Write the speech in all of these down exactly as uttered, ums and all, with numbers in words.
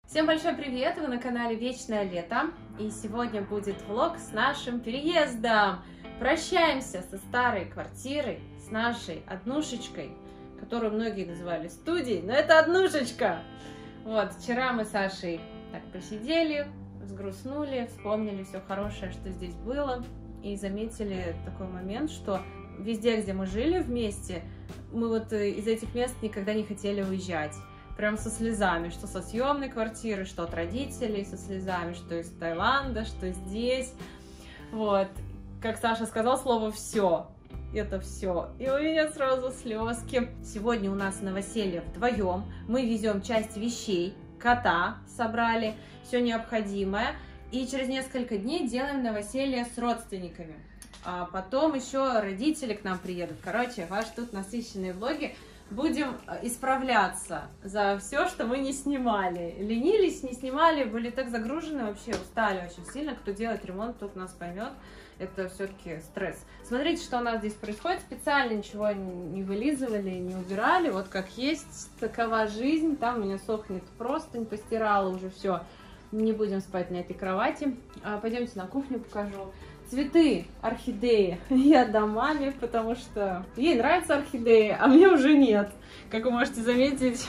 Всем большой привет! Вы на канале Вечное Лето, и сегодня будет влог с нашим переездом. Прощаемся со старой квартирой, с нашей однушечкой, которую многие называли студией, но это однушечка. Вот, вчера мы с Сашей так посидели, взгрустнули, вспомнили все хорошее, что здесь было, и заметили такой момент, что везде, где мы жили вместе, мы вот из этих мест никогда не хотели уезжать. Прям со слезами, что со съемной квартиры, что от родителей, со слезами, что из Таиланда, что здесь. Вот. Как Саша сказал слово «все». Это все. И у меня сразу слезки. Сегодня у нас новоселье вдвоем. Мы везем часть вещей, кота собрали, все необходимое. И через несколько дней делаем новоселье с родственниками. А потом еще родители к нам приедут. Короче, ваши тут насыщенные влоги. Будем исправляться за все, что мы не снимали. Ленились, не снимали, были так загружены, вообще устали очень сильно. Кто делает ремонт, тот нас поймет. Это все-таки стресс. Смотрите, что у нас здесь происходит. Специально ничего не вылизывали, не убирали. Вот как есть, такова жизнь. Там у меня сохнет простынь, постирала уже все. Не будем спать на этой кровати. Пойдемте на кухню покажу. Цветы, орхидеи я отдам маме, потому что ей нравятся орхидеи, а мне уже нет. Как вы можете заметить,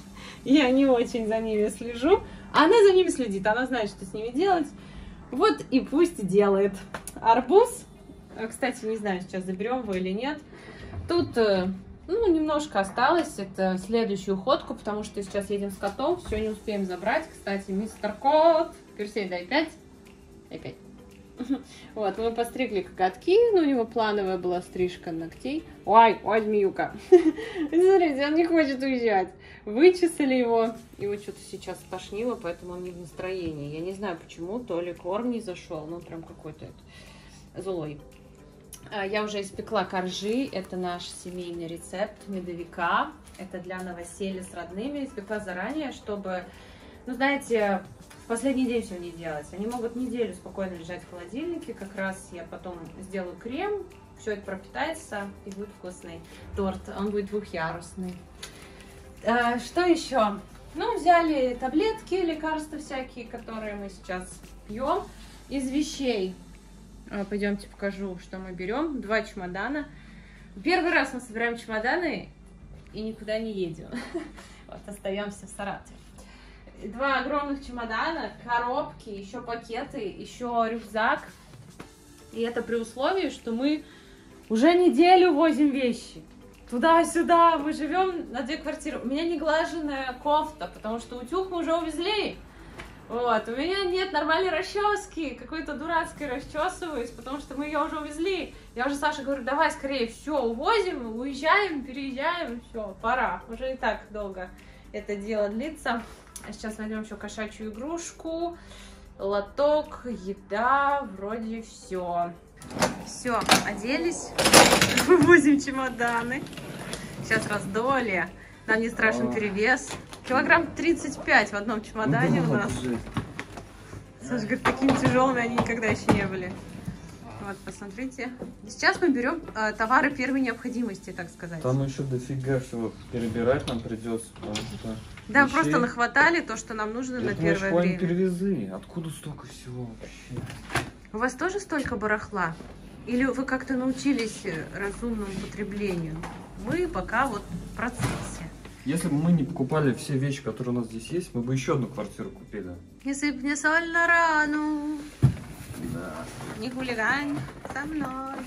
я не очень за ними слежу. Она за ними следит, она знает, что с ними делать. Вот и пусть делает. Арбуз, кстати, не знаю, сейчас заберем его или нет. Тут, ну, немножко осталось, это следующую уходку, потому что сейчас едем с котом, все не успеем забрать. Кстати, мистер Кот, Персей, дай пять, дай пять. Вот, мы постригли коготки, ну, у него плановая была стрижка ногтей. Ой, ой, змеюка. Смотрите, он не хочет уезжать. Вычесали его, его что-то сейчас тошнило, поэтому он не в настроении. Я не знаю почему, то ли корм не зашел, ну, прям какой-то злой. Я уже испекла коржи, это наш семейный рецепт медовика. Это для новоселья с родными. Испекла заранее, чтобы, ну, знаете, в последний день все не делать. Они могут неделю спокойно лежать в холодильнике. Как раз я потом сделаю крем, все это пропитается и будет вкусный торт. Он будет двухъярусный. А, что еще? Ну, взяли таблетки, лекарства всякие, которые мы сейчас пьем. Из вещей, пойдемте покажу, что мы берем. Два чемодана. Первый раз мы собираем чемоданы и никуда не едем. Вот, остаемся в Саратове. Два огромных чемодана, коробки, еще пакеты, еще рюкзак. И это при условии, что мы уже неделю возим вещи. Туда-сюда, мы живем на две квартиры. У меня не глаженная кофта, потому что утюг мы уже увезли. Вот, у меня нет нормальной расчески, какой-то дурацкой расчесываюсь, потому что мы ее уже увезли. Я уже Саше говорю, давай скорее, все, увозим, уезжаем, переезжаем, все, пора. Уже и так долго это дело длится. А сейчас найдем еще кошачью игрушку, лоток, еда, вроде все. Все, оделись, вывозим чемоданы. Сейчас раздолье, нам не страшен перевес. Килограмм тридцать пять в одном чемодане у нас. Саша говорит, такими тяжелыми они никогда еще не были. Вот, посмотрите. Сейчас мы берем э, товары первой необходимости, так сказать. Там еще дофига всего перебирать нам придется, потому что... Да, вещей... просто нахватали то, что нам нужно. Я на думаю, первое время. Перевезли. Откуда столько всего вообще? У вас тоже столько барахла? Или вы как-то научились разумному потреблению? Мы пока вот в процессе. Если бы мы не покупали все вещи, которые у нас здесь есть, мы бы еще одну квартиру купили. Не сыпь мне соль на рану. Да. Не хулигань со мной.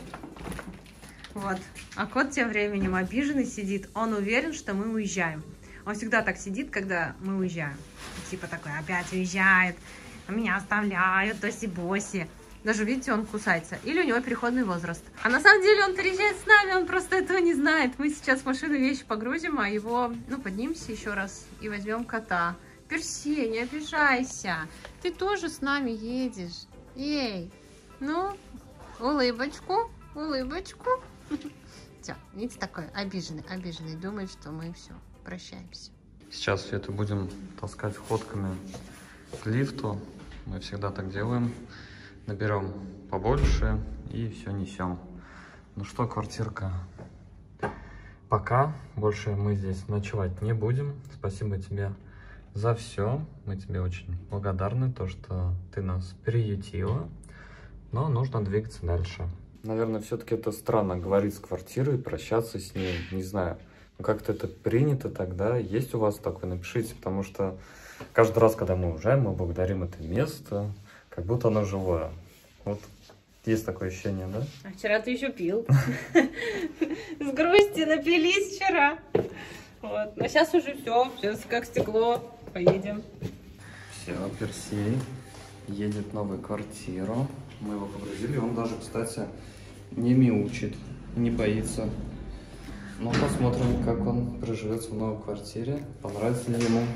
Вот. А кот тем временем обиженный сидит. Он уверен, что мы уезжаем. Он всегда так сидит, когда мы уезжаем. Типа такой, опять уезжает. Меня оставляют, тоси-боси. Даже, видите, он кусается. Или у него переходный возраст. А на самом деле он переезжает с нами, он просто этого не знает. Мы сейчас в машину вещи погрузим, а его, ну, поднимемся еще раз и возьмем кота. Перси, не обижайся. Ты тоже с нами едешь. Эй, ну, улыбочку, улыбочку. Все, видите, такой обиженный, обиженный. Думает, что мы все, прощаемся. Сейчас все это будем таскать ходками к лифту. Мы всегда так делаем. Наберем побольше и все несем. Ну что, квартирка, пока больше мы здесь ночевать не будем. Спасибо тебе за все. Мы тебе очень благодарны, то, что ты нас приютила. Но нужно двигаться дальше. Наверное, все-таки это странно говорить с квартирой, прощаться с ней, не знаю. Ну, как-то это принято тогда. Есть у вас такое? Напишите, потому что каждый раз, когда мы уезжаем, мы благодарим это место, как будто оно живое. Вот есть такое ощущение, да? А вчера ты еще пил. С грусти напились вчера. Вот. Но сейчас уже все, сейчас как стекло. Поедем. Все, Персей едет в новую квартиру. Мы его погрузили. Он даже, кстати, не мяучит, не боится. Ну, посмотрим, как он проживется в новой квартире. Понравится ли ему.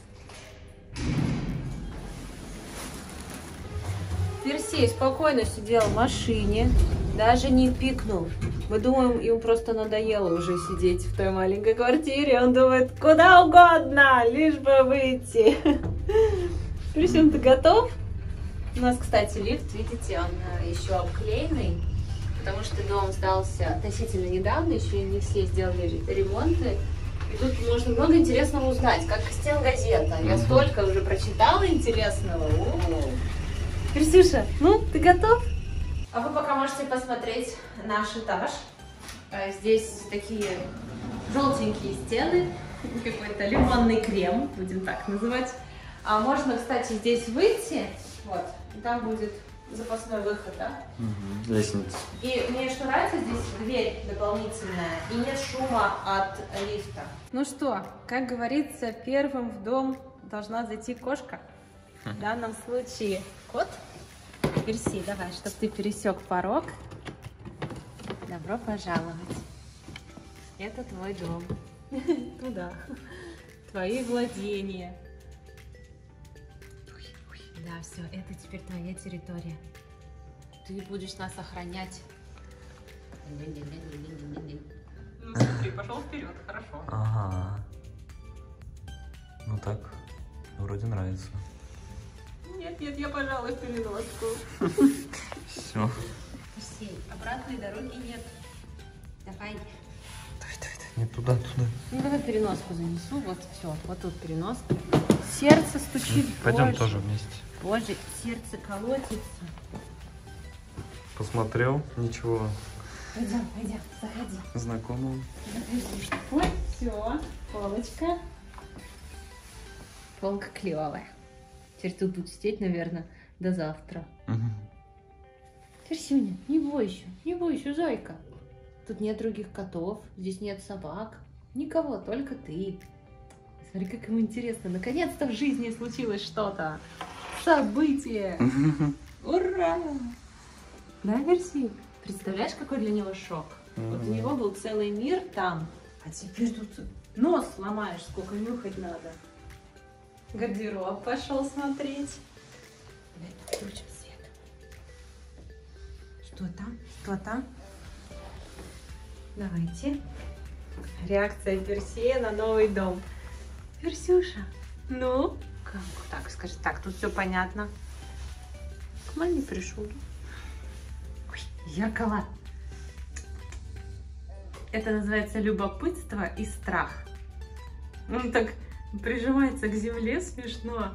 Персей спокойно сидел в машине, даже не пикнул. Мы думаем, ему просто надоело уже сидеть в той маленькой квартире. Он думает, куда угодно, лишь бы выйти. Персей, ты готов? У нас, кстати, лифт, видите, он еще обклеенный, потому что дом сдался относительно недавно, еще не все сделали ремонты. И тут можно много интересного узнать, как стенгазета. Я столько уже прочитала интересного. У-у-у. Персюша, ну, ты готов? А вы пока можете посмотреть наш этаж. Здесь такие желтенькие стены, какой-то лимонный крем, будем так называть. А можно, кстати, здесь выйти, вот, и там будет запасной выход, да? Угу. Лестница. И мне что нравится, здесь дверь дополнительная, и нет шума от лифта. Ну что, как говорится, первым в дом должна зайти кошка. В данном случае кот. Перси, давай, чтобы ты пересек порог. Добро пожаловать. Это твой дом. Туда. Твои владения. Да, все, это теперь твоя территория. Ты будешь нас охранять. Ну смотри, пошел вперед, хорошо. Ага. Ну так, вроде нравится. Нет, нет, я, пожалуй, в переноску. Все. Персей, обратной дороги нет. Давай. Давай, давай, давай. Не туда, туда. Ну давай переноску занесу. Вот все, вот тут переноска. Сердце стучит. Пойдем больше. тоже вместе. Боже, сердце колотится. Посмотрел, ничего. Пойдем, пойдем, заходи. Знакомого. Заходи. Вот, все, полочка. Полка клевая. Теперь тут буду сидеть, наверное, до завтра. Угу. Персюня, не бойся, не бойся, зайка. Тут нет других котов, здесь нет собак. Никого, только ты. Смотри, как ему интересно. Наконец-то в жизни случилось что-то. Событие. Ура! Да, Перси? Представляешь, какой для него шок? Вот у него был целый мир там, а теперь тут нос сломаешь, сколько нюхать надо. Гардероб пошел смотреть. Давай включим свет. Что там? Что там? Давайте. Реакция Персея на новый дом. Персюша, ну? Как? Так, скажи, так, тут все понятно. К маме пришел. Ой, зеркало. Это называется любопытство и страх. Он так прижимается к земле, смешно.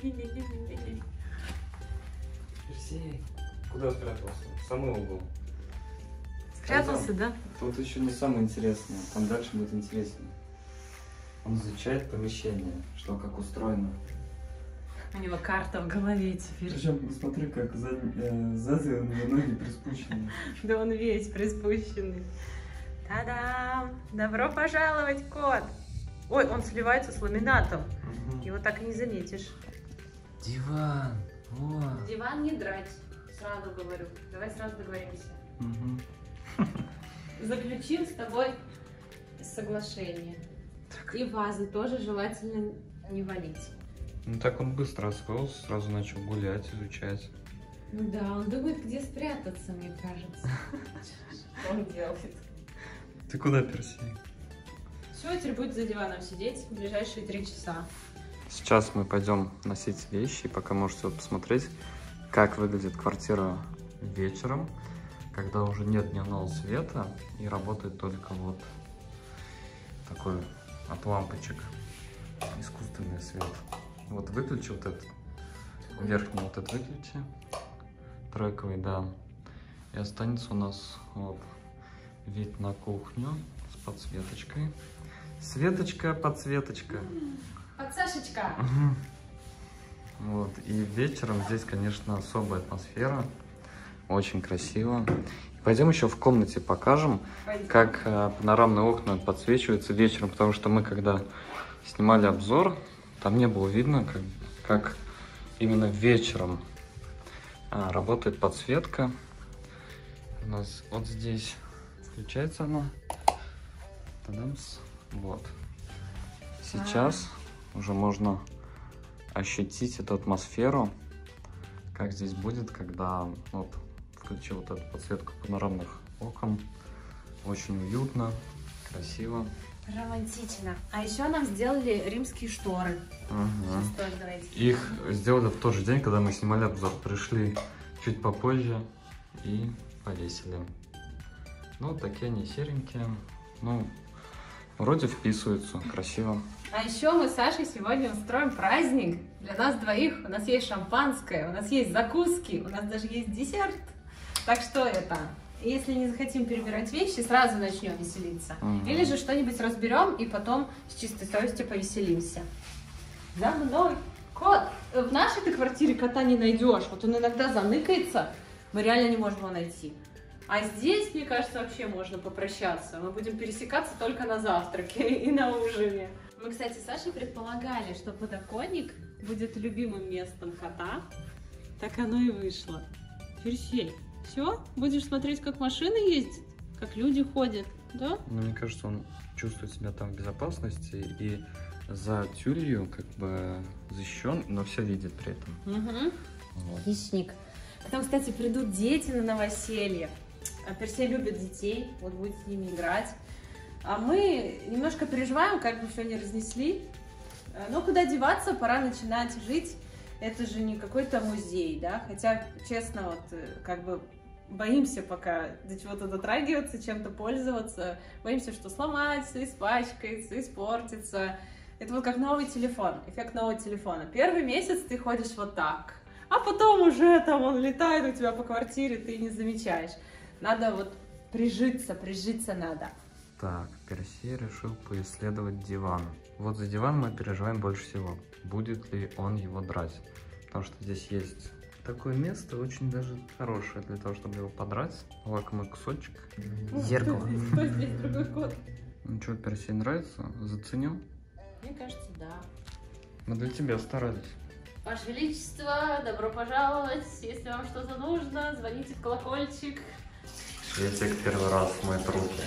Персей, куда спрятался? В самый угол. Спрятался, да? Тут еще не самое интересное. Там дальше будет интереснее. Он изучает помещение, что как устроено. У него карта в голове теперь. Причем посмотри, как сзади, э, сзади у него ноги приспущены. Да он весь приспущенный. Та-дам! Добро пожаловать, кот! Ой, он сливается с ламинатом. Угу. Его так и не заметишь. Диван! Вот. Диван не драть, сразу говорю. Давай сразу договоримся. Угу. Заключим с тобой соглашение. Так. И вазы тоже желательно не валить. Ну так он быстро освоился, сразу начал гулять, изучать. Ну да, он думает, где спрятаться, мне кажется. Что он делает? Ты куда, Персей? Все, теперь будет за диваном сидеть в ближайшие три часа. Сейчас мы пойдем носить вещи, пока можете вот посмотреть, как выглядит квартира вечером, когда уже нет дневного света и работает только вот такой от лампочек. искусственный свет. Вот выключи вот этот, верхний вот этот выключи, трековый, да. И останется у нас вот вид на кухню с подсветочкой. Светочка, подсветочка. Подсашечка. Вот. И вечером здесь, конечно, особая атмосфера. Очень красиво. Пойдем еще в комнате покажем, Пойдем. как э, панорамные окна подсвечиваются вечером, потому что мы, когда снимали обзор, там не было видно, как, как именно вечером а, работает подсветка. У нас вот здесь включается она. Та-дамс. Вот. Сейчас а. уже можно ощутить эту атмосферу, как здесь будет, когда вот, включил вот эту подсветку панорамных окон. Очень уютно, красиво. Романтично. А еще нам сделали римские шторы. Угу. Их сделали в тот же день, когда мы снимали обзор. Пришли чуть попозже и повесили. Ну, такие они серенькие. Ну, вроде вписываются. Красиво. А еще мы с Сашей сегодня устроим праздник для нас двоих. У нас есть шампанское, у нас есть закуски, у нас даже есть десерт. Так что это... Если не захотим перебирать вещи, сразу начнем веселиться. Mm-hmm. Или же что-нибудь разберем и потом с чистой совестью повеселимся. За мной кот! В нашей-то квартире кота не найдешь. Вот он иногда заныкается, мы реально не можем его найти. А здесь, мне кажется, вообще можно попрощаться. Мы будем пересекаться только на завтраке и на ужине. Мы, кстати, с Сашей предполагали, что подоконник будет любимым местом кота. Так оно и вышло. Персей. Все? Будешь смотреть, как машины ездят, как люди ходят, да? Ну, мне кажется, он чувствует себя там в безопасности и за тюлью как бы защищен, но все видит при этом. Угу. Вот. Хищник. Потом, кстати, придут дети на новоселье. Персей любит детей, вот будет с ними играть. А мы немножко переживаем, как бы все не разнесли. Но куда деваться, пора начинать жить. Это же не какой-то музей, да? Хотя, честно, вот как бы боимся пока до чего-то дотрагиваться, чем-то пользоваться. Боимся, что сломается, испачкается, испортится. Это вот как новый телефон, эффект нового телефона. Первый месяц ты ходишь вот так, а потом уже там он летает у тебя по квартире, ты не замечаешь. Надо вот прижиться, прижиться надо. Так, Персей решил поисследовать диван. Вот за диван мы переживаем больше всего. Будет ли он его драть? Потому что здесь есть такое место, очень даже хорошее для того, чтобы его подрать. Лакомый кусочек. Зеркало. Кто здесь другой кот? Ну что, Персей нравится? Заценил? Мне кажется, да. Мы для тебя старались. Ваше Величество, добро пожаловать. Если вам что-то нужно, звоните в колокольчик. Светик первый раз моет руки.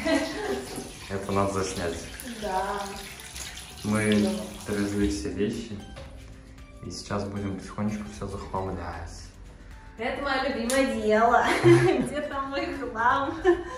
Это надо заснять. Да. Мы привезли все вещи. И сейчас будем потихонечку все захламлять. Это мое любимое дело. Где там мой хлам?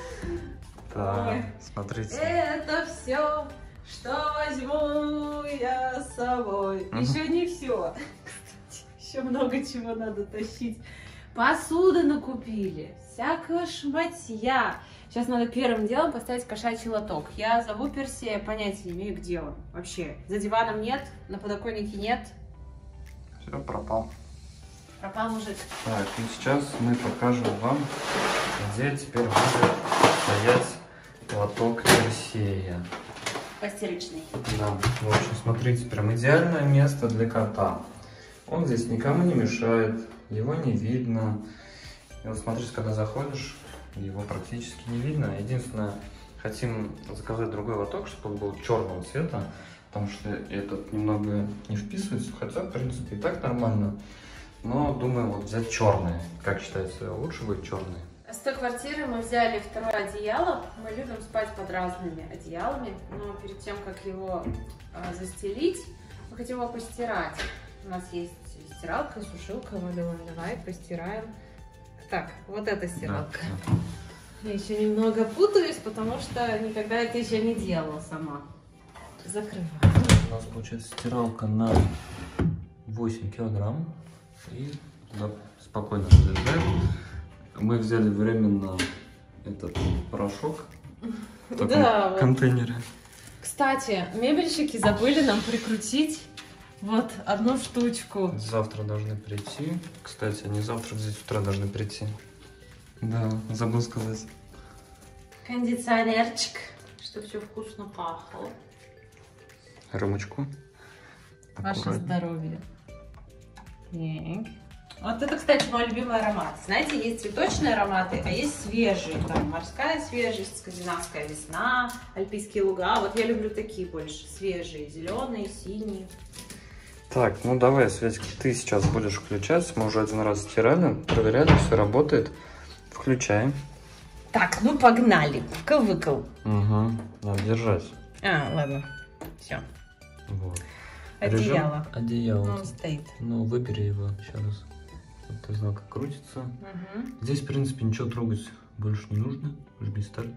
Да, смотрите. Это все, что возьму я с собой. Еще не все. Кстати, еще много чего надо тащить. Посуды накупили, всякого шматья. Сейчас надо первым делом поставить кошачий лоток. Я зову Персея, понятия не имею, где он. Вообще, за диваном нет, на подоконнике нет. Все, пропал. Пропал мужик. Так, и сейчас мы покажем вам, где теперь будет стоять лоток Персея. Постирочный. Да, в общем, смотрите, прям идеальное место для кота. Он здесь никому не мешает, его не видно. И вот смотрите, когда заходишь, его практически не видно. Единственное, хотим заказать другой лоток, чтобы он был черного цвета, потому что этот немного не вписывается, хотя, в принципе, и так нормально. Но думаю, вот взять черный. Как считаете, лучше будет черный? С той квартиры мы взяли второе одеяло. Мы любим спать под разными одеялами, но перед тем, как его а, застелить, мы хотим его постирать. У нас есть стиралка, сушилка, мы думаем, давай постираем. Так, вот эта стиралка. Да, да. Я еще немного путаюсь, потому что никогда это еще не делала сама. Закрываем. У нас получается стиралка на восемь килограмм. И туда спокойно разряжаем. Мы взяли временно этот порошок в таком да, контейнере. К Кстати, мебельщики забыли нам прикрутить вот одну штучку. Завтра должны прийти. Кстати, они завтра здесь с утра должны прийти. Да, забыл сказать. Кондиционерчик, чтобы все вкусно пахло. Рюмочку. Ваше здоровье. Так. Вот это, кстати, мой любимый аромат. Знаете, есть цветочные ароматы, а есть свежие. Там морская свежесть, скандинавская весна, альпийские луга. Вот я люблю такие больше. Свежие, зеленые, синие. Так, ну давай, Светик, ты сейчас будешь включать. Мы уже один раз стирали, проверяли, все работает. Включаем. Так, ну погнали. Выкл-выкл. Угу, надо держать. А, ладно. Все. Вот. Одеяло. Режим одеяло. Ну, стоит. Ну, выбери его еще раз. Вот ты знал, как крутится. Угу. Здесь, в принципе, ничего трогать больше не нужно. Жми старт.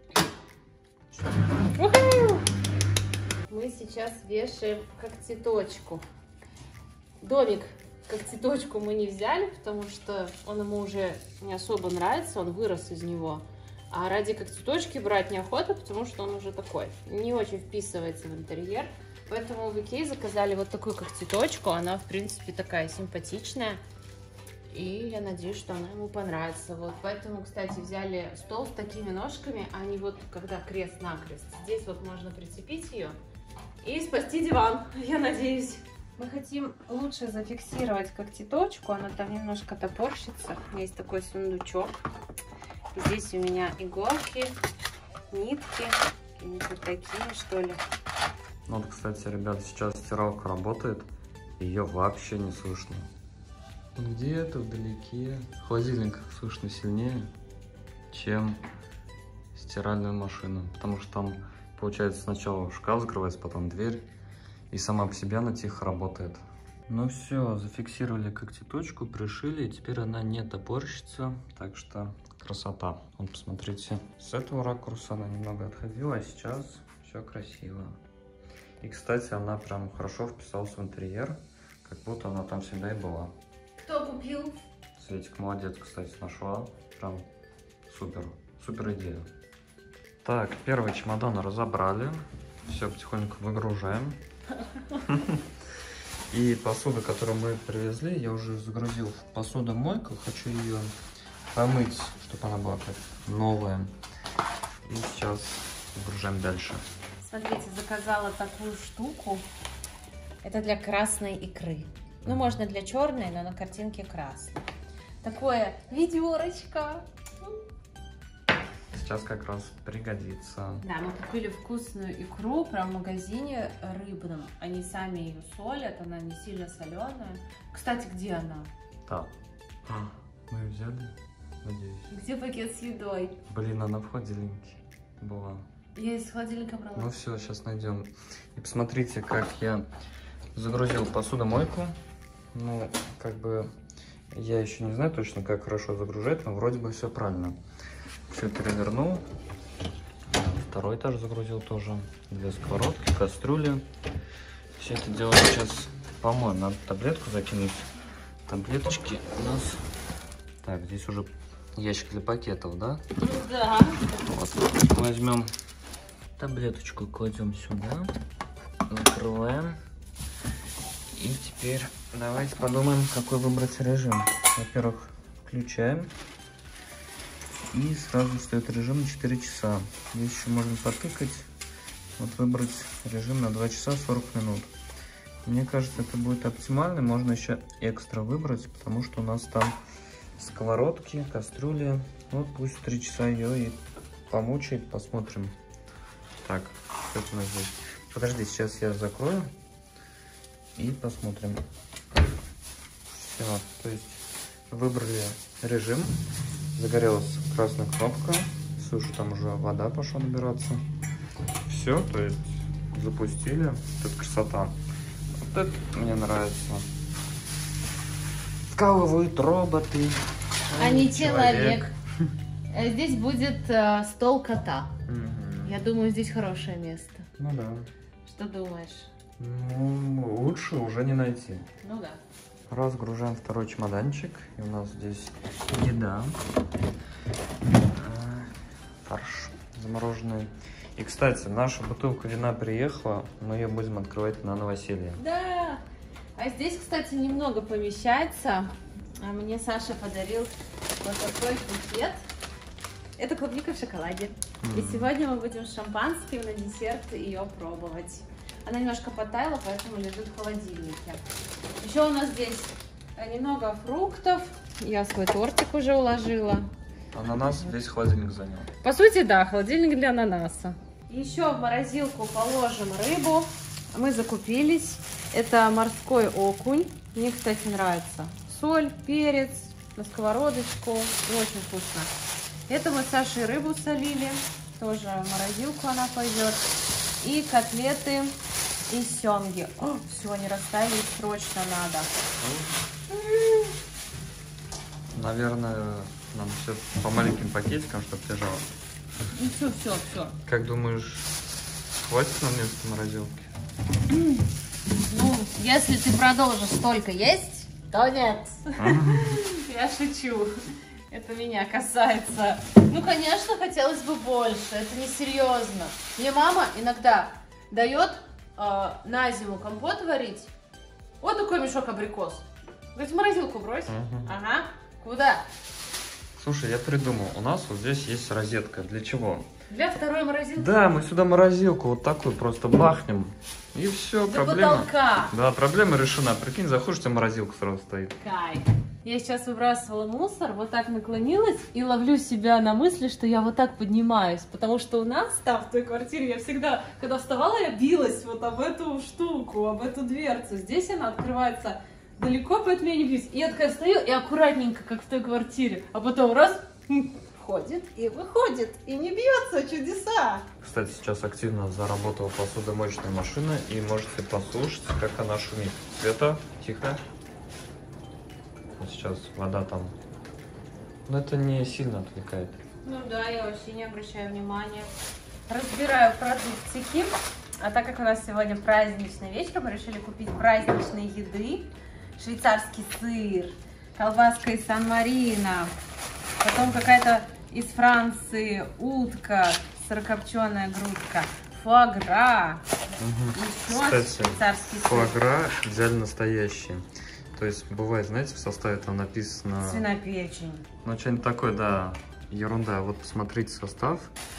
Мы сейчас вешаем когтеточку. Домик когтеточку мы не взяли, потому что он ему уже не особо нравится, он вырос из него. А ради когтеточки брать неохота, потому что он уже такой, не очень вписывается в интерьер. Поэтому в Икее заказали вот такую когтеточку, она, в принципе, такая симпатичная. И я надеюсь, что она ему понравится. Вот поэтому, кстати, взяли стол с такими ножками, а не вот когда крест-накрест. Здесь вот можно прицепить ее и спасти диван, я надеюсь. Мы хотим лучше зафиксировать когтеточку, она там немножко топорщится. Есть такой сундучок. Здесь у меня иголки, нитки, какие-нибудь вот такие, что ли. Вот, кстати, ребят, сейчас стиралка работает, ее вообще не слышно. Где-то вдалеке холодильник слышно сильнее, чем стиральную машину, потому что там, получается, сначала шкаф закрывается, потом дверь, и сама по себе она тихо работает. Ну все, зафиксировали когтеточку, пришили, и теперь она не топорщится, так что красота. Вот посмотрите, с этого ракурса она немного отходила, а сейчас все красиво. И, кстати, она прям хорошо вписалась в интерьер, как будто она там всегда и была. Кто купил? Светик молодец, кстати, нашла. Прям супер, супер идея. Так, первый чемодан разобрали. Все, потихоньку выгружаем. И посуду, которую мы привезли, я уже загрузил в посудомойку. Хочу ее помыть, чтобы она была как новая. И сейчас выгружаем дальше. Смотрите, заказала такую штуку. Это для красной икры. Ну, можно для черной, но на картинке красной. Такое ведерочко. Сейчас как раз пригодится. Да, мы купили вкусную икру прям в магазине рыбном. Они сами ее солят, она не сильно соленая. Кстати, где она? Да. А, мы ее взяли, надеюсь. Где пакет с едой? Блин, она в холодильнике была. Я из холодильника брала. Ну все, сейчас найдем. И посмотрите, как я загрузил посудомойку. Ну, как бы, я еще не знаю точно, как хорошо загружать, но вроде бы все правильно. Все перевернул. Второй этаж загрузил тоже. Две сковородки, кастрюли. Все это дело сейчас помоем. Надо таблетку закинуть. Таблеточки у нас... Так, здесь уже ящик для пакетов, да? Да. Вот. Возьмем таблеточку, кладем сюда. Накрываем. И теперь давайте подумаем, какой выбрать режим. Во-первых, включаем. И сразу встает режим на четыре часа. Здесь еще можно потыкать. Вот выбрать режим на два часа сорок минут. Мне кажется, это будет оптимально. Можно еще экстра выбрать, потому что у нас там сковородки, кастрюли. Вот пусть три часа ее и помучает. Посмотрим. Так, что это у нас здесь? Подожди, сейчас я закрою. И посмотрим. Все, то есть выбрали режим. Загорелась красная кнопка. Слышу, там уже вода пошла набираться. Все, то есть запустили. Вот это красота. Вот это мне нравится. Вкалывают роботы. А не человек. человек. Здесь будет э, стол кота. Угу. Я думаю, здесь хорошее место. Ну да. Что думаешь? Ну, лучше уже не найти. Ну да. Разгружаем второй чемоданчик. И у нас здесь еда. Фарш замороженный. И, кстати, наша бутылка вина приехала, мы ее будем открывать на новоселье. Да. А здесь, кстати, немного помещается. А мне Саша подарил вот такой букет. Это клубника в шоколаде. Mm-hmm. И сегодня мы будем с шампанским на десерт ее пробовать. Она немножко потаяла, поэтому лежит в холодильнике. Еще у нас здесь немного фруктов. Я свой тортик уже уложила. Ананас весь холодильник занял. По сути, да, холодильник для ананаса. Еще в морозилку положим рыбу. Мы закупились. Это морской окунь. Мне, кстати, нравится. Соль, перец, на сковородочку. Очень вкусно. Это мы с Сашей рыбу солили. Тоже в морозилку она пойдет. И котлеты из семги. О, все, они растаяли, срочно надо. Наверное, нам все по маленьким пакетикам, чтобы лежало. Ну все, все, все. Как думаешь, хватит нам места морозилки? Ну, если ты продолжишь столько есть, то нет. Я шучу. Это меня касается. Ну, конечно, хотелось бы больше. Это несерьезно. Мне мама иногда дает э, на зиму компот варить. Вот такой мешок абрикос. Говорит, в морозилку брось. Угу. Ага. Куда? Слушай, я придумал. У нас вот здесь есть розетка. Для чего? Для второй морозилки? Да, мы сюда морозилку вот такую просто бахнем. И все, до проблема. Потолка. Да, проблема решена. Прикинь, заходишь, у тебя морозилка сразу стоит. Кайф. Я сейчас выбрасывала мусор, вот так наклонилась и ловлю себя на мысли, что я вот так поднимаюсь. Потому что у нас там, в той квартире, я всегда, когда вставала, я билась вот об эту штуку, об эту дверцу. Здесь она открывается далеко, поэтому я не бьюсь. И я такая стою и аккуратненько, как в той квартире. А потом раз, входит и выходит, и не бьется, чудеса. Кстати, сейчас активно заработала посудомоечная машина, и можете послушать, как она шумит. Света, тихо. Вот сейчас вода там. Но это не сильно отвлекает. Ну да, я вообще не обращаю внимания. Разбираю продуктики. А так как у нас сегодня праздничный вечер, мы решили купить праздничные еды. Швейцарский сыр, колбаска из Сан-Марино, потом какая-то из Франции утка, сырокопченая грудка, фуагра, угу. еще Кстати, швейцарский сыр. Фуагра идеально настоящий. То есть бывает, знаете, в составе там написано... Свиная печень. Ну, что-нибудь такое, да, ерунда. Вот посмотрите состав,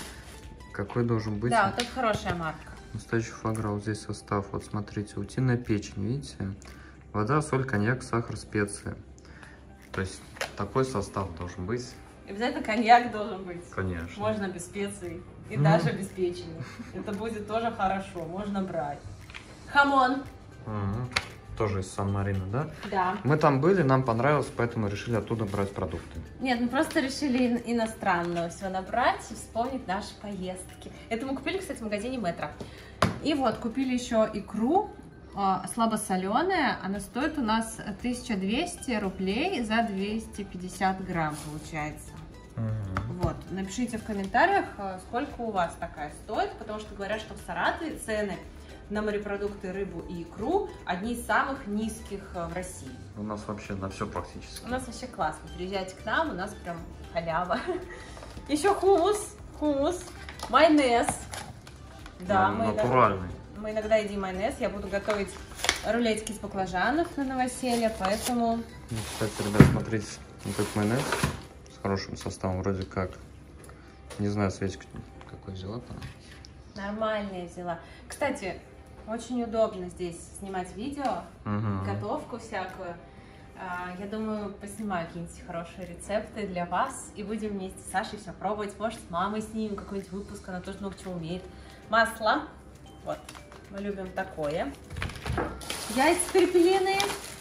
какой должен быть. Да, вот это хорошая марка. Настоящий фуагра, вот здесь состав, вот смотрите, утиная печень, видите? Вода, соль, коньяк, сахар, специи. То есть такой состав должен быть. Обязательно коньяк должен быть. Конечно. Можно без специй и mm. даже без печени. Это будет тоже хорошо, можно брать. Хамон. Угу. Тоже из Сан-Марино, да? Да. Мы там были, нам понравилось, поэтому решили оттуда брать продукты. Нет, мы просто решили иностранного все набрать и вспомнить наши поездки. Это мы купили, кстати, в магазине Метро. И вот, купили еще икру. Слабосоленая, она стоит у нас тысяча двести рублей за двести пятьдесят грамм получается. Mm-hmm. Вот, напишите в комментариях, сколько у вас такая стоит, потому что говорят, что в Саратове цены на морепродукты, рыбу и икру одни из самых низких в России. У нас вообще на все практически. У нас вообще классно, приезжайте к нам, у нас прям халява. Еще хумус, хумус, майонез. Да, ну, натуральный. Мы иногда едим майонез, я буду готовить рулетики из баклажанов на новоселье, поэтому... Ну, кстати, ребят, смотрите, вот этот майонез с хорошим составом, вроде как, не знаю, Светочка, какой взяла там? Нормальный взяла. Кстати, очень удобно здесь снимать видео, угу. готовку всякую. Я думаю, поснимаю какие-нибудь хорошие рецепты для вас, и будем вместе с Сашей все пробовать. Может, с мамой снимем какой-нибудь выпуск, она тоже много чего умеет. Масло. Вот. Мы любим такое. Яйца перепелиные,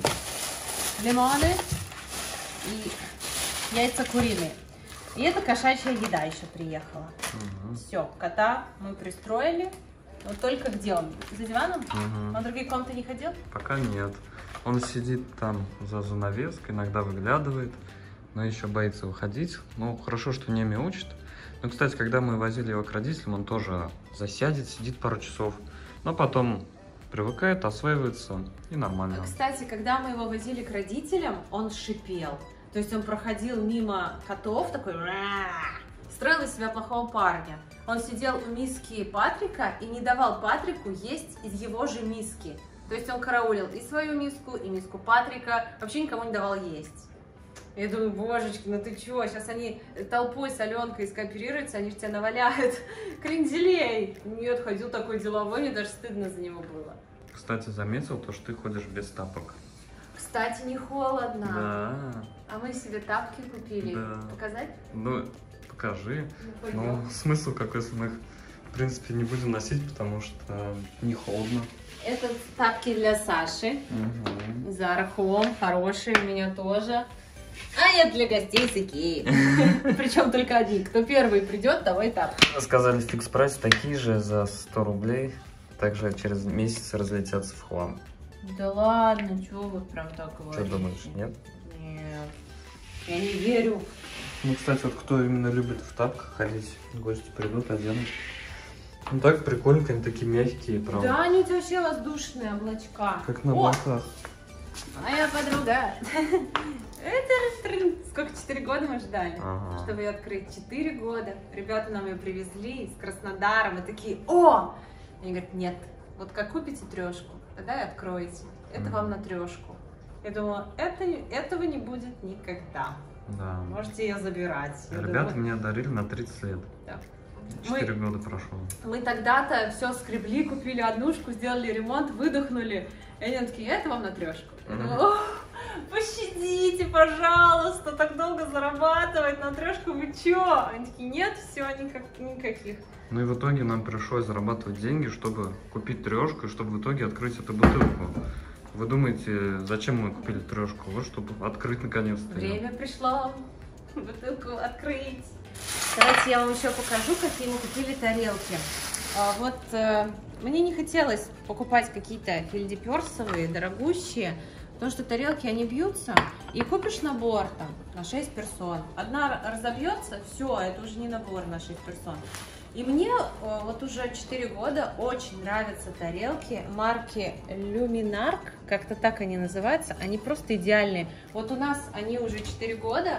лимоны и яйца куриные. И это кошачья еда еще приехала. Угу. Все, кота мы пристроили. Вот только где он? За диваном? Угу. Он в другие комнаты не ходил? Пока нет. Он сидит там за занавеской, иногда выглядывает, но еще боится выходить. Ну, хорошо, что не мяучит. Ну, кстати, когда мы возили его к родителям, он тоже засядет, сидит пару часов. Но потом привыкает, осваивается и нормально. Кстати, когда мы его возили к родителям, он шипел. То есть он проходил мимо котов, такой, строил из себя плохого парня. Он сидел у миски Патрика и не давал Патрику есть из его же миски. То есть он караулил и свою миску, и миску Патрика, вообще никому не давал есть. Я думаю, божечки, ну ты чё, сейчас они толпой с Аленкой скооперируются, они же тебя наваляют кренделей. Нет, ходил такой деловой, мне даже стыдно за него было. Кстати, заметил то, что ты ходишь без тапок. Кстати, не холодно. Да. А мы себе тапки купили. Да. Показать? Ну, покажи. Ну, Ну, смысл какой, если мы их, в принципе, не будем носить, потому что не холодно. Это тапки для Саши. Угу. Zara Home, хорошие у меня тоже. А я для гостей с Икеи. Причем только один. Кто первый придет, давай тапки. Сказали, фикс прайс такие же за сто рублей. Также через месяц разлетятся в хлам. Да ладно, чего вы прям так говорите? Что думаешь, нет? Нет, я не верю. Ну, кстати, вот кто именно любит в тапках ходить, гости придут, оденут. Ну так прикольненько, они такие мягкие, правда. Да, они вообще воздушные облачка. Как на О, облаках. моя подруга. Это сколько, четыре года мы ждали, Ага. чтобы ее открыть. Четыре года. Ребята нам ее привезли из Краснодара. Мы такие, о! Они говорят, нет, вот как купите трешку, тогда и откроете. Это Мгм. вам на трешку. Я думала, это, этого не будет никогда. Да. Можете ее забирать. Я Ребята думаю, мне одарили на тридцать лет. да. Четыре года прошло. Мы тогда-то все скребли, купили однушку, сделали ремонт, выдохнули. И они такие, это вам на трешку. Я Мгм. думаю, «Ох, пощадите, пожалуйста, так долго зарабатывать на трешку, вы чё? Они такие, нет, все, никак, никаких. Ну и в итоге нам пришлось зарабатывать деньги, чтобы купить трешку, и чтобы в итоге открыть эту бутылку. Вы думаете, зачем мы купили трешку? Вот чтобы открыть наконец-то. Время пришло бутылку открыть. Давайте я вам еще покажу, какие мы купили тарелки. А, вот э, мне не хотелось покупать какие-то фельдеперсовые, дорогущие, потому что тарелки, они бьются, и купишь набор там на шесть персон. Одна разобьется, все, это уже не набор на шесть персон. И мне э, вот уже четыре года очень нравятся тарелки марки Luminark, как-то так они называются, они просто идеальные. Вот у нас они уже четыре года.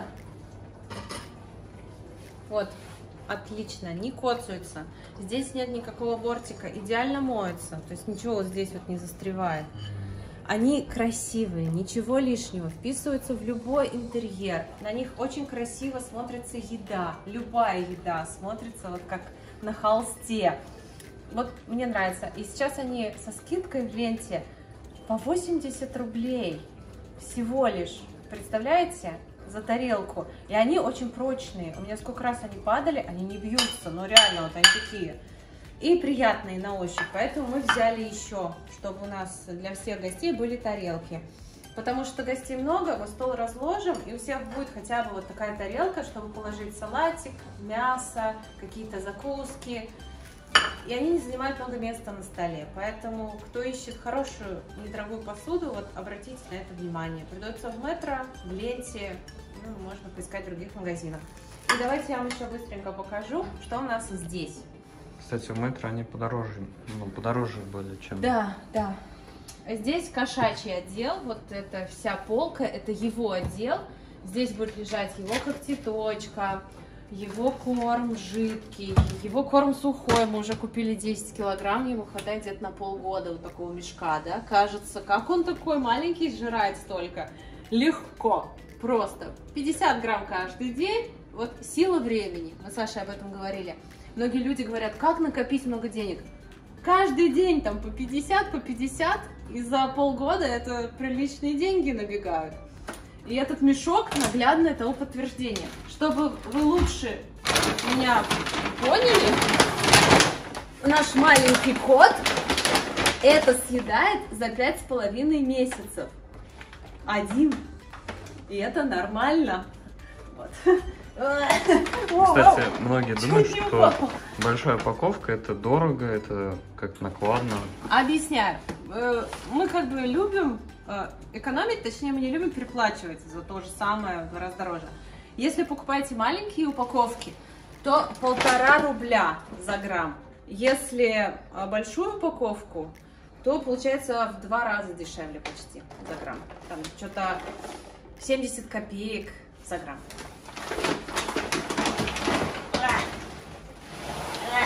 Вот, отлично, не коцаются. Здесь нет никакого бортика, идеально моются, то есть ничего вот здесь вот не застревает. Они красивые, ничего лишнего, вписываются в любой интерьер. На них очень красиво смотрится еда, любая еда смотрится вот как на холсте. Вот мне нравится. И сейчас они со скидкой в ленте по восемьдесят рублей всего лишь. Представляете? За тарелку. И они очень прочные. У меня сколько раз они падали, они не бьются. Но реально вот они такие. И приятные на ощупь. Поэтому мы взяли еще, чтобы у нас для всех гостей были тарелки. Потому что гостей много, мы стол разложим, и у всех будет хотя бы вот такая тарелка, чтобы положить салатик, мясо, какие-то закуски. И они не занимают много места на столе. Поэтому, кто ищет хорошую, недорогую посуду, вот обратите на это внимание. Продается в Метро, в Ленте, ну, можно поискать в других магазинах. И давайте я вам еще быстренько покажу, что у нас здесь. Кстати, у Метро они подороже, ну, подороже были, чем... Да, да. Здесь кошачий отдел, вот эта вся полка, это его отдел. Здесь будет лежать его когтеточка, его корм жидкий, его корм сухой. Мы уже купили десять килограмм, ему хватает где-то на полгода вот такого мешка, да? Кажется, как он такой маленький, сжирает столько. Легко, просто. пятьдесят грамм каждый день, вот сила времени. Мы с Сашей об этом говорили. Многие люди говорят, как накопить много денег? Каждый день там по пятьдесят, по пятьдесят, и за полгода это приличные деньги набегают. И этот мешок наглядное того подтверждение. Чтобы вы лучше меня поняли, наш маленький кот это съедает за пять с половиной месяцев. Один. И это нормально. Вот. Кстати, многие думают, что большая упаковка это дорого, это как накладно. Объясняю. Мы как бы любим экономить, точнее мы не любим переплачивать за то же самое в два раза дороже. Если покупаете маленькие упаковки, то полтора рубля за грамм. Если большую упаковку, то получается в два раза дешевле почти за грамм. Там что-то семьдесят копеек за грамм.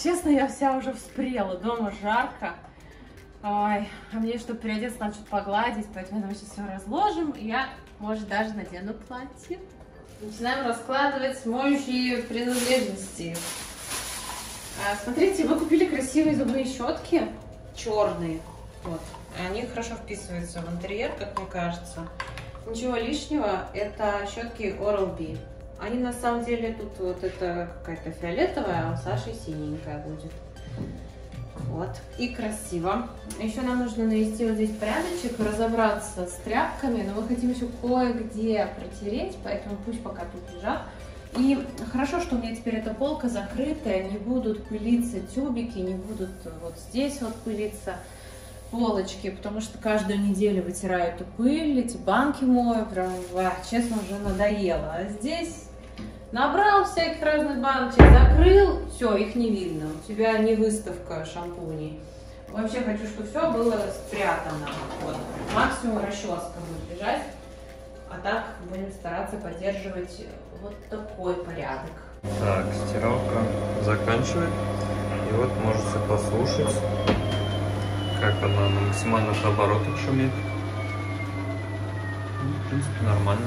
честно, я вся уже вспрела. Дома жарко. Ой, а мне, чтобы переодеться, надо что-то погладить, поэтому мы сейчас все разложим. И я, может, даже надену платье. Начинаем раскладывать моющие принадлежности. А, смотрите, мы купили красивые зубные щетки. Черные. Вот. Они хорошо вписываются в интерьер, как мне кажется. Ничего лишнего. Это щетки Oral-B. Они на самом деле тут вот это какая-то фиолетовая, а у Саши синенькая будет. Вот. И красиво. Еще нам нужно навести вот здесь порядочек, разобраться с тряпками, но мы хотим еще кое-где протереть, поэтому пусть пока тут лежат. И хорошо, что у меня теперь эта полка закрытая, не будут пылиться тюбики, не будут вот здесь вот пылиться полочки, потому что каждую неделю вытираю эту пыль, эти банки мою, прям, ва, честно, уже надоело. А здесь набрал всяких разных баночек, закрыл, все, их не видно. У тебя не выставка шампуней. Вообще хочу, чтобы все было спрятано. Вот. Максимум расческа будет лежать. А так будем стараться поддерживать вот такой порядок. Так, стиралка заканчивает. И вот можете послушать, как она на максимальных оборотах шумит. Ну, в принципе, нормально.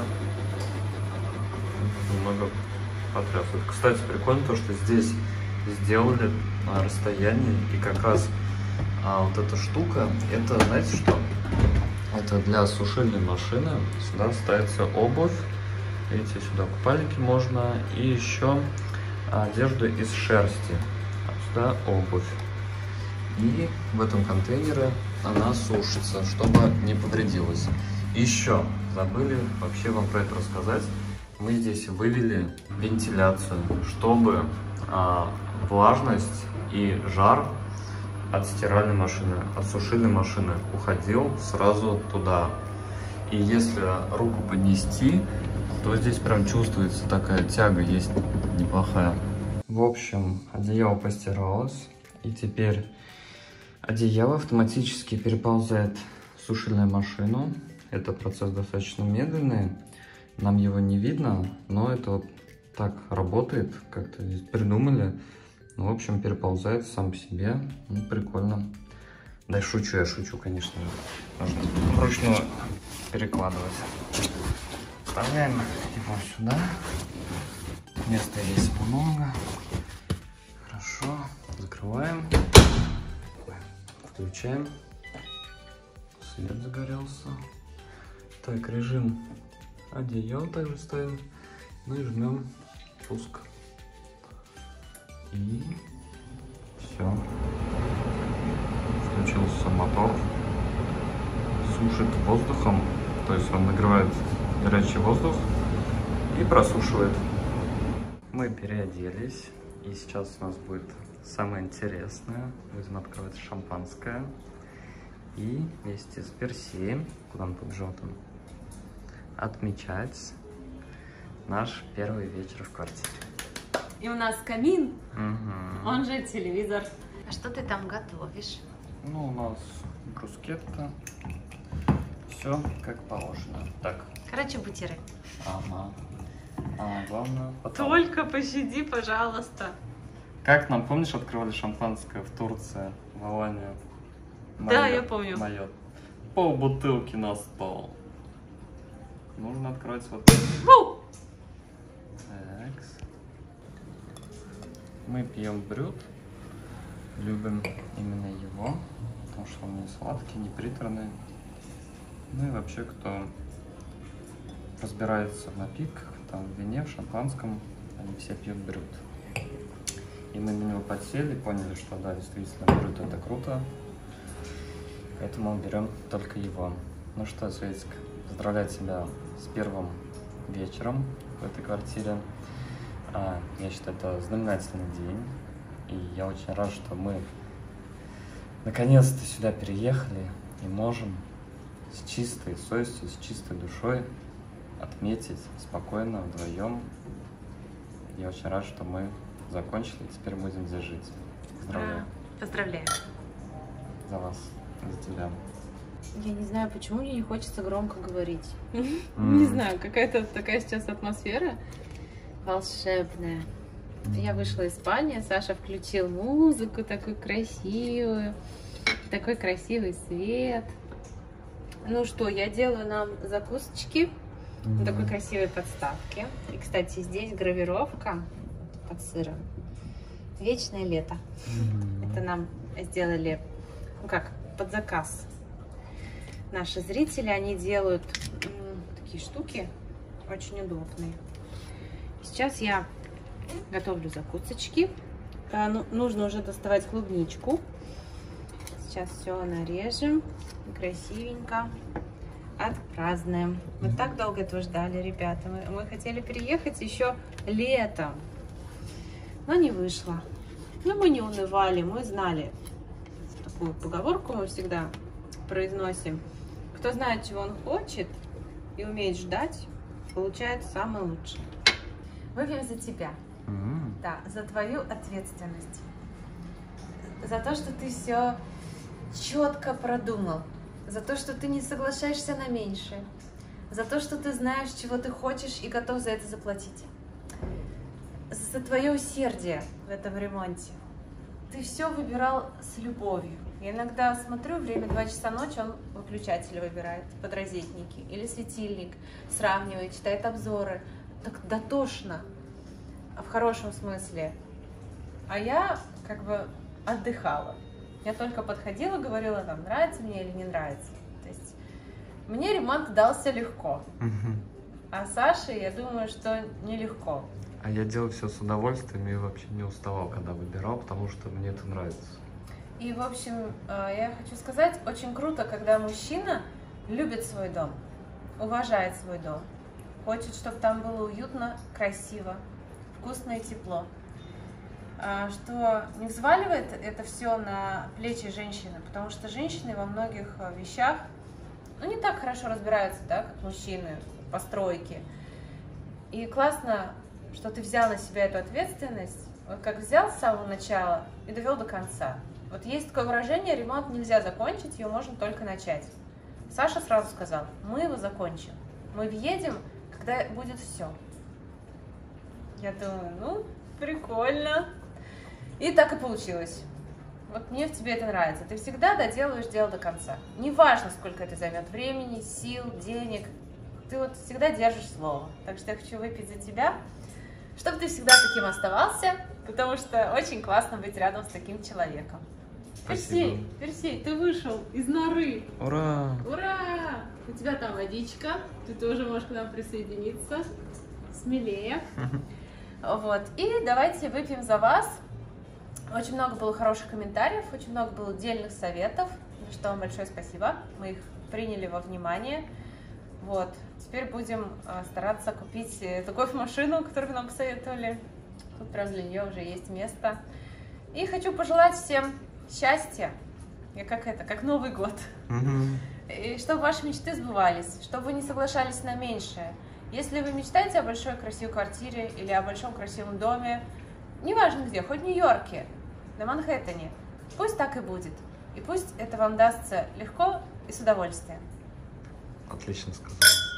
Немного потрясывает. Кстати, прикольно то, что здесь сделали на расстоянии, и как раз а, вот эта штука, это, знаете что? Это для сушильной машины. Сюда ставится обувь. Видите, сюда купальники можно. И еще одежду из шерсти. А сюда обувь. И в этом контейнере она сушится, чтобы не повредилась. Еще забыли вообще вам про это рассказать. Мы здесь вывели вентиляцию, чтобы а, влажность и жар от стиральной машины, от сушильной машины уходил сразу туда. И если руку поднести, то здесь прям чувствуется такая тяга, есть неплохая. В общем, одеяло постиралось, и теперь одеяло автоматически переползает в сушильную машину. Это процесс достаточно медленный, нам его не видно, но это вот так работает, как-то здесь придумали. Ну, в общем, переползает сам по себе. Ну, прикольно. Да, шучу, я шучу, конечно. Можно вручную перекладывать. Вставляем его сюда. Места здесь много. Хорошо. Закрываем. Включаем. Свет загорелся. Так, режим одеяла также ставим. Ну и жмем пуск. И все. Включился мотор. Сушит воздухом. То есть он нагревает горячий воздух и просушивает. Мы переоделись. И сейчас у нас будет самое интересное. Будем открывать шампанское. И вместе с Персеем, куда он побежал там, отмечать наш первый вечер в квартире. И у нас камин, Угу. он же телевизор. А что ты там готовишь? Ну, у нас брускетта. Все как положено. Так. Короче, бутеры. Ага. А главное потом. Только пощади, пожалуйста. Как нам, помнишь, открывали шампанское в Турции, в Алании? Да, я помню. Майот. Пол бутылки на стол. Нужно открывать вот так. Мы пьем брют. Любим именно его, потому что он не сладкий, не приторный. Ну и вообще, кто разбирается в напитках, там в вине, в шампанском, они все пьют брют. И мы на него подсели, поняли, что да, действительно, брют это круто. Поэтому берем только его. Ну что, Светик, поздравляю тебя с первым вечером в этой квартире. А, я считаю, это знаменательный день. И я очень рад, что мы наконец-то сюда переехали и можем с чистой совестью, с чистой душой отметить спокойно вдвоем. Я очень рад, что мы закончили, и теперь будем здесь жить. Поздравляю. Да, поздравляю. За вас, за тебя. Я не знаю, почему мне не хочется громко говорить. Mm. Не знаю, какая-то такая сейчас атмосфера волшебная. Я вышла из спальни, Саша включил музыку такую красивую, такой красивый свет. Ну что, я делаю нам закусочки mm-hmm. на такой красивой подставке. И, кстати, здесь гравировка под сыром. Вечное лето. Mm-hmm. Это нам сделали, ну как, под заказ. Наши зрители, они делают м, такие штуки очень удобные. Сейчас я готовлю закусочки. А, ну, нужно уже доставать клубничку. Сейчас все нарежем красивенько, отпразднуем. Мы mm-hmm. так долго этого ждали, ребята. Мы, мы хотели переехать еще летом, но не вышло. Но мы не унывали, мы знали. Такую поговорку мы всегда произносим. Кто знает, чего он хочет и умеет ждать, получает самое лучшее. Выпьем за тебя. Mm-hmm. Да, за твою ответственность. За то, что ты все четко продумал. За то, что ты не соглашаешься на меньшее. За то, что ты знаешь, чего ты хочешь и готов за это заплатить. За твое усердие в этом ремонте. Ты все выбирал с любовью. Я иногда смотрю, время два часа ночи, он выключатель выбирает, подрозетники или светильник, сравнивает, читает обзоры. Так дотошно, в хорошем смысле. А я как бы отдыхала. Я только подходила, говорила, там, нравится мне или не нравится. То есть мне ремонт дался легко. Угу. А Саше, я думаю, что нелегко. А я делал все с удовольствием и вообще не уставал, когда выбирал, потому что мне это нравится. И, в общем, я хочу сказать, очень круто, когда мужчина любит свой дом, уважает свой дом, хочет, чтобы там было уютно, красиво, вкусно и тепло. Что не взваливает это все на плечи женщины, потому что женщины во многих вещах, ну, не так хорошо разбираются, да, как мужчины по стройке. И классно, что ты взял на себя эту ответственность, вот как взял с самого начала и довел до конца. Вот есть такое выражение: ремонт нельзя закончить, его можно только начать. Саша сразу сказал: мы его закончим, мы въедем, когда будет все. Я думаю, ну, прикольно. И так и получилось. Вот мне в тебе это нравится. Ты всегда доделываешь дело до конца. Неважно, сколько это займет времени, сил, денег. Ты вот всегда держишь слово. Так что я хочу выпить за тебя, чтобы ты всегда таким оставался, потому что очень классно быть рядом с таким человеком. Персей, Персей, ты вышел из норы. Ура! Ура! У тебя там водичка, ты тоже можешь к нам присоединиться. Смелее. Вот. И давайте выпьем за вас. Очень много было хороших комментариев, очень много было дельных советов, за что вам большое спасибо. Мы их приняли во внимание. Вот. Теперь будем стараться купить эту кофемашину, которую вы нам посоветовали. Тут прям для нее уже есть место. И хочу пожелать всем счастья. Я как это, как Новый год. Mm-hmm. И чтобы ваши мечты сбывались, чтобы вы не соглашались на меньшее. Если вы мечтаете о большой красивой квартире или о большом красивом доме, неважно где, хоть в Нью-Йорке, на Манхэттене, пусть так и будет. И пусть это вам дастся легко и с удовольствием. Отлично сказал.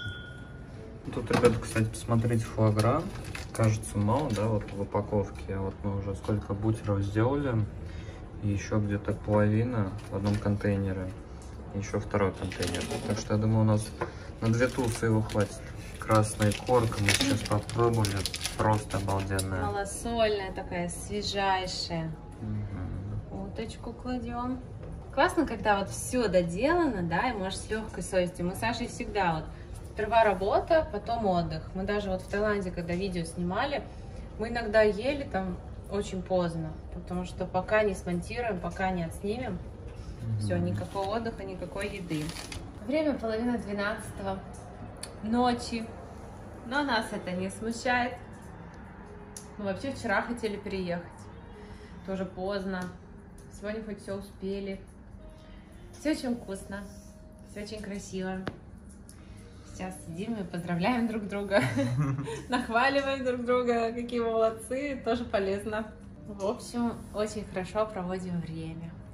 Тут, ребята, кстати, посмотрите, фуагра. Кажется, мало, да, вот в упаковке. Вот мы уже сколько бутеров сделали. И еще где-то половина в одном контейнере. И еще второй контейнер. Так что я думаю, у нас на две тусы его хватит. Красная корка, мы сейчас попробовали. Просто обалденная. Малосольная такая, свежайшая. Угу. Уточку кладем. Классно, когда вот все доделано, да, и можешь с легкой совестью. Мы с Сашей всегда вот сперва работа, потом отдых. Мы даже вот в Таиланде, когда видео снимали, мы иногда ели там очень поздно, потому что пока не смонтируем, пока не отснимем, mm-hmm. все, никакого отдыха, никакой еды. Время половина двенадцатого ночи, но нас это не смущает. Мы вообще вчера хотели переехать, тоже поздно. Сегодня хоть все успели. Все очень вкусно, все очень красиво. Сейчас сидим и поздравляем друг друга, нахваливаем друг друга, какие мы молодцы, тоже полезно. В общем, очень хорошо проводим время.